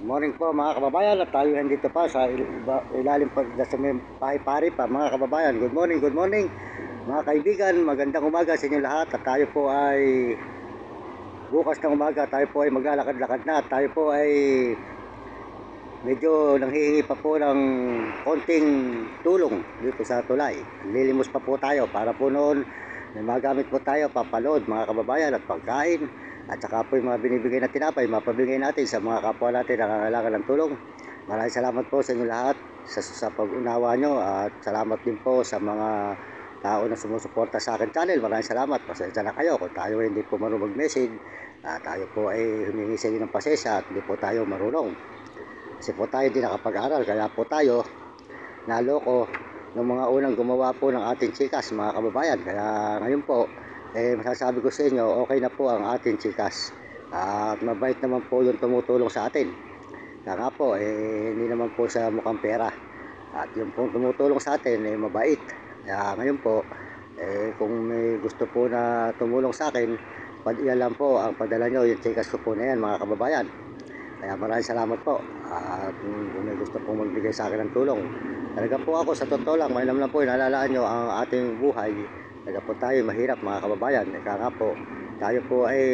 Morning po mga kababayan, at tayo nandito pa sa ilalim pa sa may pari pa mga kababayan. Good morning mga kaibigan, magandang umaga sa inyo lahat. At tayo po ay bukas ng umaga, tayo po ay maglalakad-lakad na. At tayo po ay medyo nanghihingi pa po ng konting tulong dito sa tulay. Lilimos pa po tayo para po noon may magamit po tayo, papalood mga kababayan, at pagkain. At saka po yung mga binibigay na tinapay, mapabigay natin sa mga kapwa natin na nangangailangan ng tulong. Maraming salamat po sa inyo lahat sa pag-unawa nyo, at salamat din po sa mga tao na sumusuporta sa akin channel. Maraming salamat, pasensya na kayo kung tayo hindi po marunong mag-message. Tayo po ay humingi sa inyo ng pasensya at hindi po tayo marunong. Kasi po tayo hindi nakapag-aral, kaya po tayo naloko ng mga unang gumawa po ng ating chikas mga kababayan. Kaya ngayon po, masasabi ko sa inyo, okay na po ang ating chikas. At mabait naman po yung tumutulong sa atin. Kaya nga po, hindi naman po sa mukhang pera. At yung pong tumutulong sa atin, mabait. Kaya ngayon po, kung may gusto po na tumulong sa akin, yan lang po ang padala nyo, yung chikas ko po na yan mga kababayan. Kaya maraming salamat po. At kung may gusto pong magbigay sa akin ng tulong, talaga po ako sa totoo lang, may naman po, inalalaan nyo ang ating buhay. Kaya po tayo mahirap mga kababayan. Kaya nga po, tayo po ay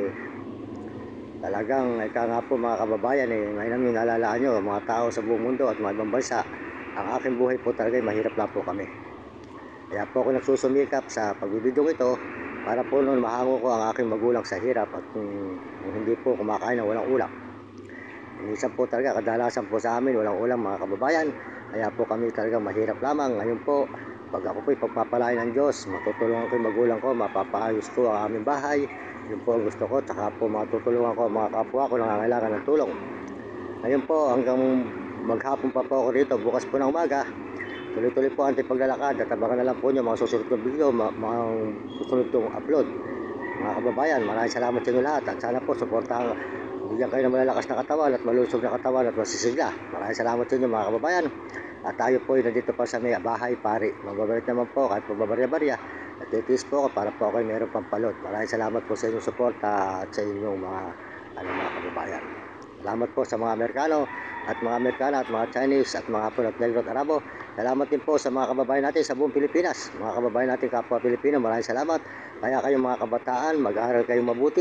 talagang, kaya nga po mga kababayan, ngayon namin nalalaan nyo, mga tao sa buong mundo at mga ibang bansa, ang aking buhay po talaga mahirap lang po kami. Kaya po ako nagsusumikap sa pagbibidyo ito para po noon mahango ko ang aking magulang sa hirap, at kung hindi po kumakain ng walang ulam. Minsan po talaga, kadalasan po sa amin walang ulam mga kababayan. Kaya po kami talagang mahirap lamang. Ngayon po, pag ako po ipagpapalain ng Diyos, matutulungan ko yung magulang ko, mapapaayos ko ang aming bahay. Yun po ang gusto ko. Tsaka po matutulungan ko mga kapwa ko na nangangailangan ng tulong. Ngayon po, hanggang maghapon pa po ako rito, bukas po ng umaga, tuloy-tuloy po ang ating paglalakad. At abangan na lang po nyo mga susunod ng video, mga susunod kong upload. Mga kababayan, maraming salamat sa inyo lahat. At sana po, suportahan, bigyan kayo ng malalakas na katawan at malusog na katawan at masisigla. Maraming salamat sa inyo mga kababayan. At tayo po ay nandito pa sa may bahay pari. Magbabalik naman po kahit magbabarya-barya. At titiis po ako para po ako ay meron pang palot. Maraming salamat po sa inyong suporta at sa inyong mga kababayan. Salamat po sa mga Amerikano at mga Amerikana at mga Chinese at mga Hapon at Negro at Arabo. Salamat din po sa mga kababayan natin sa buong Pilipinas. Mga kababayan natin kapwa Pilipino, maraming salamat. Kaya kayong mga kabataan, mag-aaral kayong mabuti.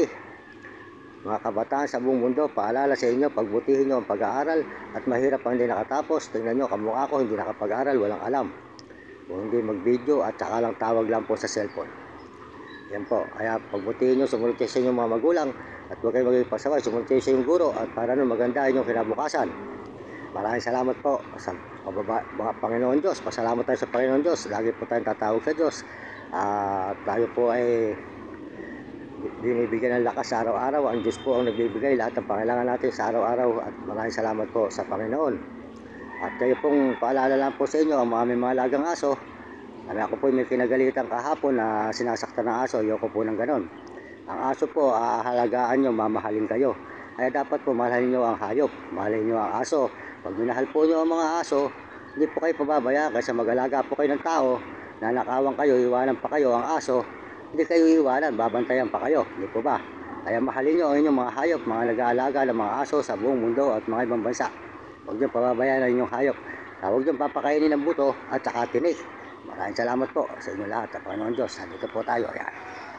Mga kabataan sa buong mundo, paalala sa inyo, pagbutihin nyo ang pag-aaral. At mahirap ang hindi nakatapos. Tingnan nyo, kamukha ko, hindi nakapag-aaral, walang alam. Kung hindi mag-video at saka lang tawag lang po sa cellphone. Yan po, kaya pagbutihin nyo, sumunod kayo sa inyong mga magulang. At huwag kayo maging pasaway, sumunod kayo sa inyong guro. At para nun maganda inyong kinabukasan. Maraming salamat po sa Panginoon Diyos. Pasalamat tayo sa Panginoon Diyos. Lagi po tayong tatawag sa Diyos. At tayo po ay binibigyan ng lakas sa araw-araw. Ang Diyos po ang nagbibigay lahat ng pangailangan natin sa araw-araw. At maraming salamat po sa Panginoon. At kayo pong paalala lang po sa inyo, ang mga may mga lagang aso. Ako po may kinagalitan kahapon na sinasaktan ng aso. Ayoko po ng ganon. Ang aso po, ahalagaan nyo, mamahalin kayo. Kaya dapat po mahalin nyo ang hayop, mahalin nyo ang aso. Pag minahal po nyo ang mga aso, hindi po kayo pababayaan kasi mag-alaga po kayo ng tao. Nanakawan kayo, iwanan pa kayo ang aso. Hindi kayo iwanan, babantayan pa kayo, hindi po ba? Kaya mahalin nyo ang inyong mga hayop, mga nag-aalaga ng mga aso sa buong mundo at mga ibang bansa. Huwag nyo pababayaan ang inyong hayop. Huwag nyo papakainin ng buto at saka tinik. Maraming salamat po sa inyo lahat. At Panginoon Diyos, nandito po tayo. Ayan.